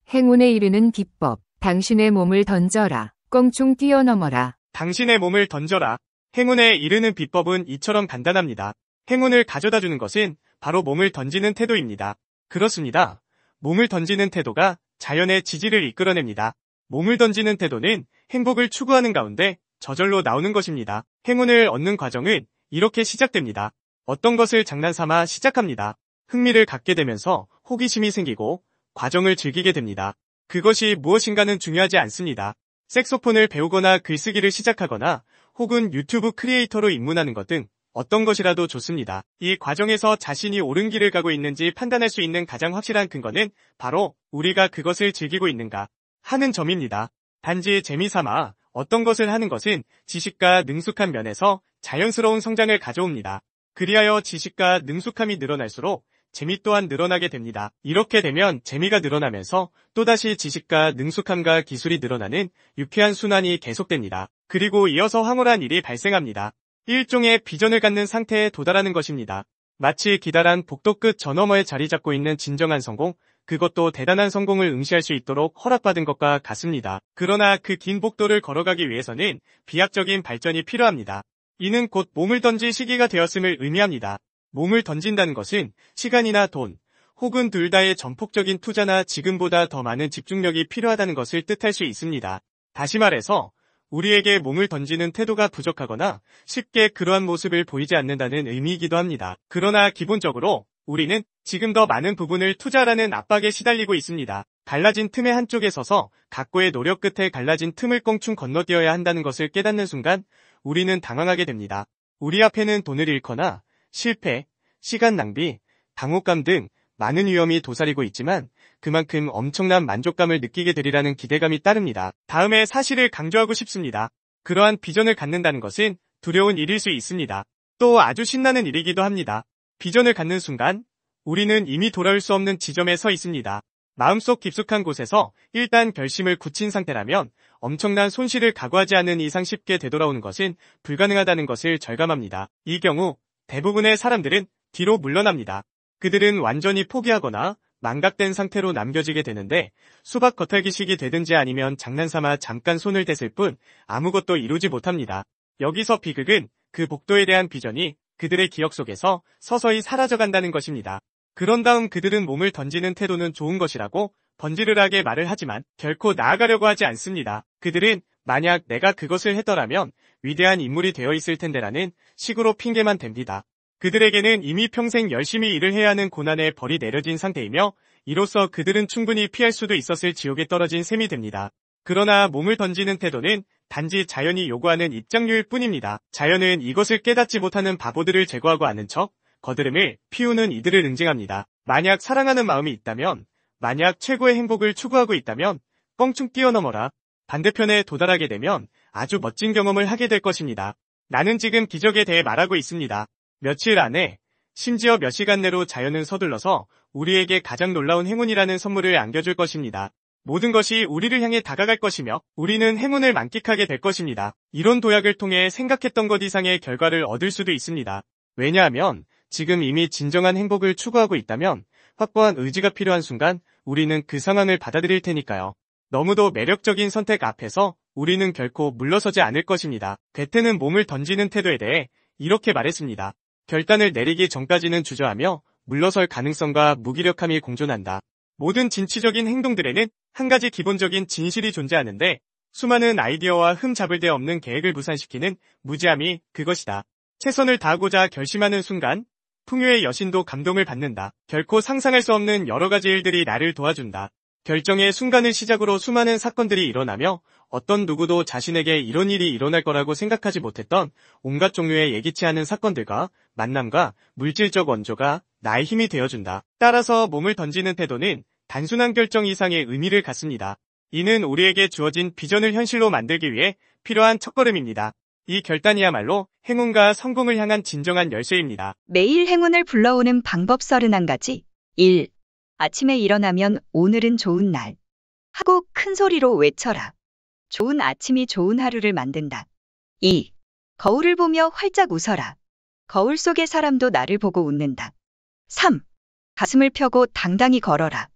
행운에 이르는 비법. 당신의 몸을 던져라. 껑충 뛰어넘어라. 당신의 몸을 던져라. 행운에 이르는 비법은 이처럼 간단합니다. 행운을 가져다 주는 것은 바로 몸을 던지는 태도입니다. 그렇습니다. 몸을 던지는 태도가 자연의 지지를 이끌어냅니다. 몸을 던지는 태도는 행복을 추구하는 가운데 저절로 나오는 것입니다. 행운을 얻는 과정은 이렇게 시작됩니다. 어떤 것을 장난삼아 시작합니다. 흥미를 갖게 되면서 호기심이 생기고 과정을 즐기게 됩니다. 그것이 무엇인가는 중요하지 않습니다. 색소폰을 배우거나 글쓰기를 시작하거나 혹은 유튜브 크리에이터로 입문하는 것 등 어떤 것이라도 좋습니다. 이 과정에서 자신이 옳은 길을 가고 있는지 판단할 수 있는 가장 확실한 근거는 바로 우리가 그것을 즐기고 있는가 하는 점입니다. 단지 재미삼아 어떤 것을 하는 것은 지식과 능숙한 면에서 자연스러운 성장을 가져옵니다. 그리하여 지식과 능숙함이 늘어날수록 재미 또한 늘어나게 됩니다. 이렇게 되면 재미가 늘어나면서 또다시 지식과 능숙함과 기술이 늘어나는 유쾌한 순환이 계속됩니다. 그리고 이어서 황홀한 일이 발생합니다. 일종의 비전을 갖는 상태에 도달하는 것입니다. 마치 기다란 복도 끝 저 너머에 자리 잡고 있는 진정한 성공, 그것도 대단한 성공을 응시할 수 있도록 허락받은 것과 같습니다. 그러나 그 긴 복도를 걸어가기 위해서는 비약적인 발전이 필요합니다. 이는 곧 몸을 던질 시기가 되었음을 의미합니다. 몸을 던진다는 것은 시간이나 돈, 혹은 둘 다의 전폭적인 투자나 지금보다 더 많은 집중력이 필요하다는 것을 뜻할 수 있습니다. 다시 말해서 우리에게 몸을 던지는 태도가 부족하거나 쉽게 그러한 모습을 보이지 않는다는 의미이기도 합니다. 그러나 기본적으로 우리는 지금 더 많은 부분을 투자하라는 압박에 시달리고 있습니다. 갈라진 틈의 한쪽에 서서 각고의 노력 끝에 갈라진 틈을 껑충 건너뛰어야 한다는 것을 깨닫는 순간 우리는 당황하게 됩니다. 우리 앞에는 돈을 잃거나 실패, 시간 낭비, 당혹감 등 많은 위험이 도사리고 있지만 그만큼 엄청난 만족감을 느끼게 되리라는 기대감이 따릅니다. 다음에 사실을 강조하고 싶습니다. 그러한 비전을 갖는다는 것은 두려운 일일 수 있습니다. 또 아주 신나는 일이기도 합니다. 비전을 갖는 순간 우리는 이미 돌아올 수 없는 지점에 서 있습니다. 마음속 깊숙한 곳에서 일단 결심을 굳힌 상태라면 엄청난 손실을 각오하지 않는 이상 쉽게 되돌아오는 것은 불가능하다는 것을 절감합니다. 이 경우 대부분의 사람들은 뒤로 물러납니다. 그들은 완전히 포기하거나 망각된 상태로 남겨지게 되는데 수박 겉핥기식이 되든지 아니면 장난삼아 잠깐 손을 댔을 뿐 아무것도 이루지 못합니다. 여기서 비극은 그 복도에 대한 비전이 그들의 기억 속에서 서서히 사라져간다는 것입니다. 그런 다음 그들은 몸을 던지는 태도는 좋은 것이라고 번지르르하게 말을 하지만 결코 나아가려고 하지 않습니다. 그들은 만약 내가 그것을 했더라면 위대한 인물이 되어 있을 텐데라는 식으로 핑계만 댑니다. 그들에게는 이미 평생 열심히 일을 해야 하는 고난의 벌이 내려진 상태이며 이로써 그들은 충분히 피할 수도 있었을 지옥에 떨어진 셈이 됩니다. 그러나 몸을 던지는 태도는 단지 자연이 요구하는 입장료일 뿐입니다. 자연은 이것을 깨닫지 못하는 바보들을 제거하고 아는 척 거드름을 피우는 이들을 응징합니다. 만약 사랑하는 마음이 있다면, 만약 최고의 행복을 추구하고 있다면 껑충 뛰어넘어라. 반대편에 도달하게 되면 아주 멋진 경험을 하게 될 것입니다. 나는 지금 기적에 대해 말하고 있습니다. 며칠 안에, 심지어 몇 시간 내로 자연은 서둘러서 우리에게 가장 놀라운 행운이라는 선물을 안겨줄 것입니다. 모든 것이 우리를 향해 다가갈 것이며 우리는 행운을 만끽하게 될 것입니다. 이런 도약을 통해 생각했던 것 이상의 결과를 얻을 수도 있습니다. 왜냐하면 지금 이미 진정한 행복을 추구하고 있다면 확고한 의지가 필요한 순간 우리는 그 상황을 받아들일 테니까요. 너무도 매력적인 선택 앞에서 우리는 결코 물러서지 않을 것입니다. 괴테는 몸을 던지는 태도에 대해 이렇게 말했습니다. 결단을 내리기 전까지는 주저하며 물러설 가능성과 무기력함이 공존한다. 모든 진취적인 행동들에는 한 가지 기본적인 진실이 존재하는데 수많은 아이디어와 흠잡을 데 없는 계획을 무산시키는 무지함이 그것이다. 최선을 다하고자 결심하는 순간 풍요의 여신도 감동을 받는다. 결코 상상할 수 없는 여러 가지 일들이 나를 도와준다. 결정의 순간을 시작으로 수많은 사건들이 일어나며 어떤 누구도 자신에게 이런 일이 일어날 거라고 생각하지 못했던 온갖 종류의 예기치 않은 사건들과 만남과 물질적 원조가 나의 힘이 되어준다. 따라서 몸을 던지는 태도는 단순한 결정 이상의 의미를 갖습니다. 이는 우리에게 주어진 비전을 현실로 만들기 위해 필요한 첫걸음입니다. 이 결단이야말로 행운과 성공을 향한 진정한 열쇠입니다. 매일 행운을 불러오는 방법 31가지. 1. 아침에 일어나면 오늘은 좋은 날 하고 큰 소리로 외쳐라. 좋은 아침이 좋은 하루를 만든다. 2. 거울을 보며 활짝 웃어라. 거울 속의 사람도 나를 보고 웃는다. 3. 가슴을 펴고 당당히 걸어라.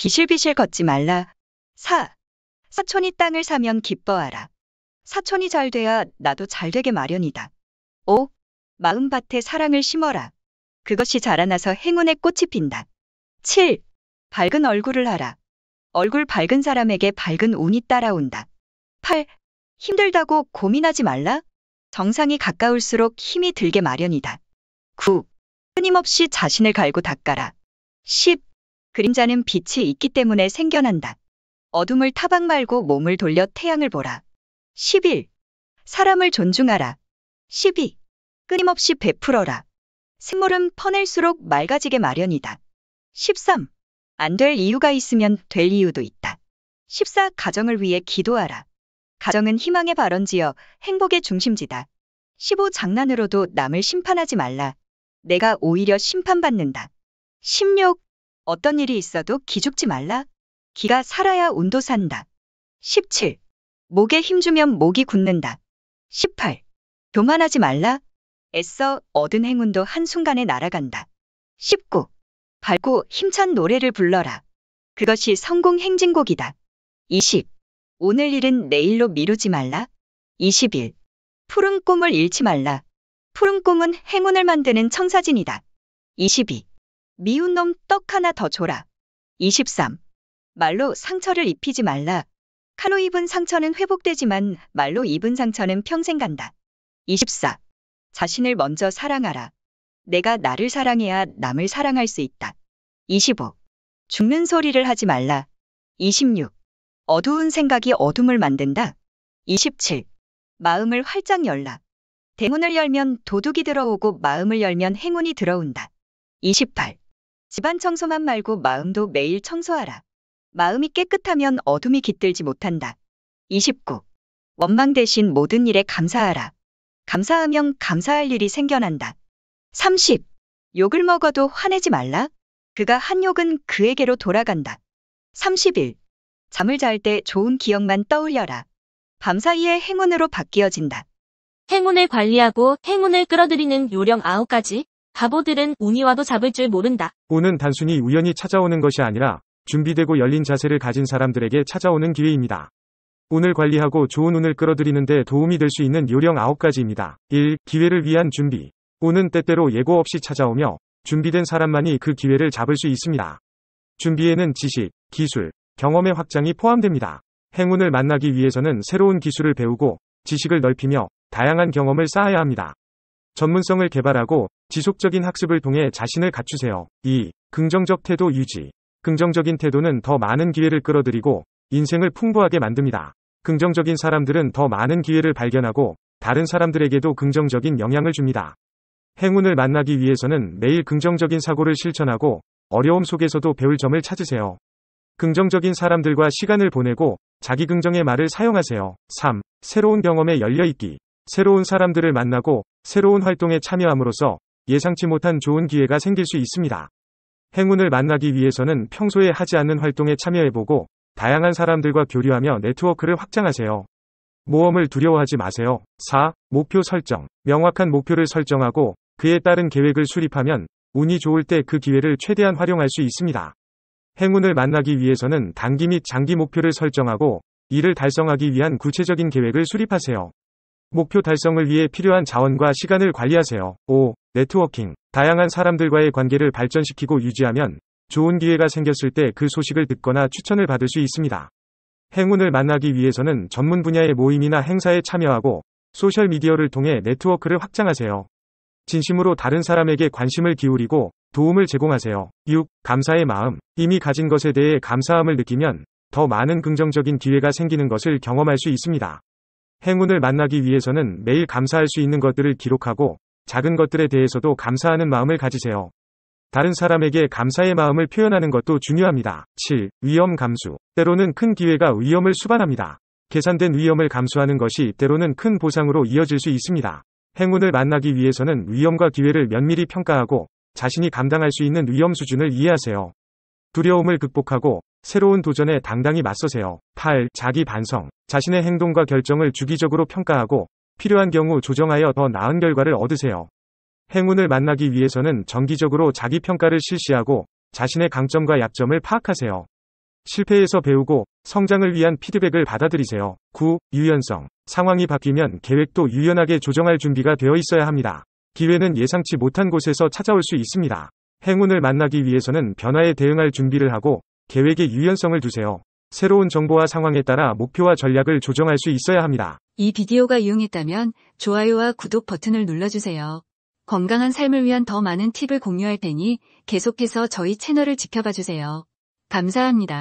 비실비실 걷지 말라. 4. 사촌이 땅을 사면 기뻐하라. 사촌이 잘 돼야 나도 잘 되게 마련이다. 5. 마음밭에 사랑을 심어라. 그것이 자라나서 행운의 꽃이 핀다. 7. 밝은 얼굴을 하라. 얼굴 밝은 사람에게 밝은 운이 따라온다. 8. 힘들다고 고민하지 말라. 정상이 가까울수록 힘이 들게 마련이다. 9. 끊임없이 자신을 갈고 닦아라. 10. 그림자는 빛이 있기 때문에 생겨난다. 어둠을 타박 말고 몸을 돌려 태양을 보라. 11. 사람을 존중하라. 12. 끊임없이 베풀어라. 샘물은 퍼낼수록 맑아지게 마련이다. 13. 안 될 이유가 있으면 될 이유도 있다. 14. 가정을 위해 기도하라. 가정은 희망의 발원지여 행복의 중심지다. 15. 장난으로도 남을 심판하지 말라. 내가 오히려 심판받는다. 16. 어떤 일이 있어도 기죽지 말라. 기가 살아야 운도 산다. 17. 목에 힘주면 목이 굳는다. 18. 교만하지 말라. 애써 얻은 행운도 한순간에 날아간다. 19. 밝고 힘찬 노래를 불러라. 그것이 성공 행진곡이다. 20. 오늘 일은 내일로 미루지 말라. 21. 푸른 꿈을 잃지 말라. 푸른 꿈은 행운을 만드는 청사진이다. 22. 미운 놈 떡 하나 더 줘라. 23. 말로 상처를 입히지 말라. 칼로 입은 상처는 회복되지만 말로 입은 상처는 평생 간다. 24. 자신을 먼저 사랑하라. 내가 나를 사랑해야 남을 사랑할 수 있다. 25. 죽는 소리를 하지 말라. 26. 어두운 생각이 어둠을 만든다. 27. 마음을 활짝 열라. 대문을 열면 도둑이 들어오고 마음을 열면 행운이 들어온다. 28. 집안 청소만 말고 마음도 매일 청소하라. 마음이 깨끗하면 어둠이 깃들지 못한다. 29. 원망 대신 모든 일에 감사하라. 감사하면 감사할 일이 생겨난다. 30. 욕을 먹어도 화내지 말라. 그가 한 욕은 그에게로 돌아간다. 31. 잠을 잘 때 좋은 기억만 떠올려라. 밤사이에 행운으로 바뀌어진다. 행운을 관리하고 행운을 끌어들이는 요령 9가지. 바보들은 운이 와도 잡을 줄 모른다. 운은 단순히 우연히 찾아오는 것이 아니라 준비되고 열린 자세를 가진 사람들에게 찾아오는 기회입니다. 운을 관리하고 좋은 운을 끌어들이는 데 도움이 될 수 있는 요령 9가지입니다. 1. 기회를 위한 준비. 운은 때때로 예고 없이 찾아오며 준비된 사람만이 그 기회를 잡을 수 있습니다. 준비에는 지식, 기술, 경험의 확장이 포함됩니다. 행운을 만나기 위해서는 새로운 기술을 배우고 지식을 넓히며 다양한 경험을 쌓아야 합니다. 전문성을 개발하고 지속적인 학습을 통해 자신을 갖추세요. 2. 긍정적 태도 유지. 긍정적인 태도는 더 많은 기회를 끌어들이고 인생을 풍부하게 만듭니다. 긍정적인 사람들은 더 많은 기회를 발견하고 다른 사람들에게도 긍정적인 영향을 줍니다. 행운을 만나기 위해서는 매일 긍정적인 사고를 실천하고 어려움 속에서도 배울 점을 찾으세요. 긍정적인 사람들과 시간을 보내고 자기 긍정의 말을 사용하세요. 3. 새로운 경험에 열려있기. 새로운 사람들을 만나고 새로운 활동에 참여함으로써 예상치 못한 좋은 기회가 생길 수 있습니다. 행운을 만나기 위해서는 평소에 하지 않는 활동에 참여해보고 다양한 사람들과 교류하며 네트워크를 확장하세요. 모험을 두려워하지 마세요. 4. 목표 설정. 명확한 목표를 설정하고 그에 따른 계획을 수립하면 운이 좋을 때 그 기회를 최대한 활용할 수 있습니다. 행운을 만나기 위해서는 단기 및 장기 목표를 설정하고 이를 달성하기 위한 구체적인 계획을 수립하세요. 목표 달성을 위해 필요한 자원과 시간을 관리하세요. 5. 네트워킹. 다양한 사람들과의 관계를 발전시키고 유지하면 좋은 기회가 생겼을 때 그 소식을 듣거나 추천을 받을 수 있습니다. 행운을 만나기 위해서는 전문 분야의 모임이나 행사에 참여하고 소셜미디어를 통해 네트워크를 확장하세요. 진심으로 다른 사람에게 관심을 기울이고 도움을 제공하세요. 6. 감사의 마음. 이미 가진 것에 대해 감사함을 느끼면 더 많은 긍정적인 기회가 생기는 것을 경험할 수 있습니다. 행운을 만나기 위해서는 매일 감사할 수 있는 것들을 기록하고 작은 것들에 대해서도 감사하는 마음을 가지세요. 다른 사람에게 감사의 마음을 표현하는 것도 중요합니다. 7. 위험 감수. 때로는 큰 기회가 위험을 수반합니다. 계산된 위험을 감수하는 것이 때로는 큰 보상으로 이어질 수 있습니다. 행운을 만나기 위해서는 위험과 기회를 면밀히 평가하고 자신이 감당할 수 있는 위험 수준을 이해하세요. 두려움을 극복하고 새로운 도전에 당당히 맞서세요. 8. 자기 반성. 자신의 행동과 결정을 주기적으로 평가하고 필요한 경우 조정하여 더 나은 결과를 얻으세요. 행운을 만나기 위해서는 정기적으로 자기 평가를 실시하고 자신의 강점과 약점을 파악하세요. 실패에서 배우고 성장을 위한 피드백을 받아들이세요. 9. 유연성. 상황이 바뀌면 계획도 유연하게 조정할 준비가 되어 있어야 합니다. 기회는 예상치 못한 곳에서 찾아올 수 있습니다. 행운을 만나기 위해서는 변화에 대응할 준비를 하고 계획에 유연성을 두세요. 새로운 정보와 상황에 따라 목표와 전략을 조정할 수 있어야 합니다. 이 비디오가 유용했다면 좋아요와 구독 버튼을 눌러주세요. 건강한 삶을 위한 더 많은 팁을 공유할 테니 계속해서 저희 채널을 지켜봐 주세요. 감사합니다.